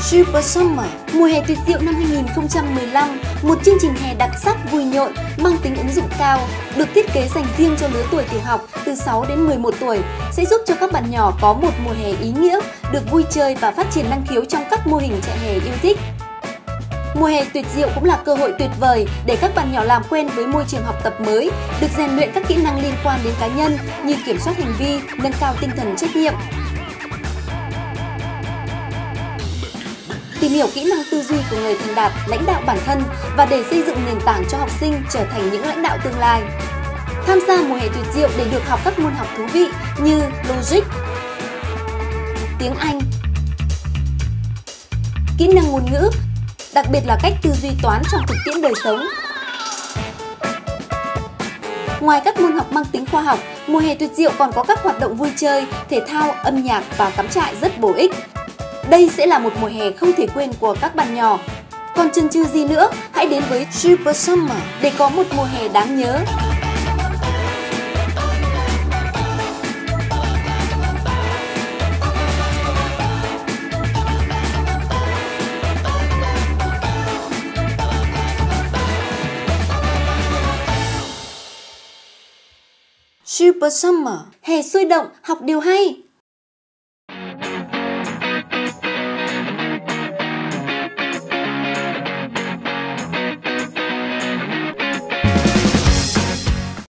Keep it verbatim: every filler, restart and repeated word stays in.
Super Summer, mùa hè tuyệt diệu năm hai nghìn không trăm mười lăm, một chương trình hè đặc sắc vui nhộn, mang tính ứng dụng cao, được thiết kế dành riêng cho lứa tuổi tiểu học từ sáu đến mười một tuổi, sẽ giúp cho các bạn nhỏ có một mùa hè ý nghĩa, được vui chơi và phát triển năng khiếu trong các mô hình trại hè yêu thích. Mùa hè tuyệt diệu cũng là cơ hội tuyệt vời để các bạn nhỏ làm quen với môi trường học tập mới, được rèn luyện các kỹ năng liên quan đến cá nhân như kiểm soát hành vi, nâng cao tinh thần trách nhiệm. Tìm hiểu kỹ năng tư duy của người thành đạt, lãnh đạo bản thân và để xây dựng nền tảng cho học sinh trở thành những lãnh đạo tương lai. Tham gia mùa hè tuyệt diệu để được học các môn học thú vị như Logic, tiếng Anh, kỹ năng ngôn ngữ, đặc biệt là cách tư duy toán trong thực tiễn đời sống. Ngoài các môn học mang tính khoa học, mùa hè tuyệt diệu còn có các hoạt động vui chơi, thể thao, âm nhạc và cắm trại rất bổ ích. Đây sẽ là một mùa hè không thể quên của các bạn nhỏ. Còn chần chừ gì nữa, hãy đến với Super Summer để có một mùa hè đáng nhớ. Super Summer, hè sôi động, học điều hay.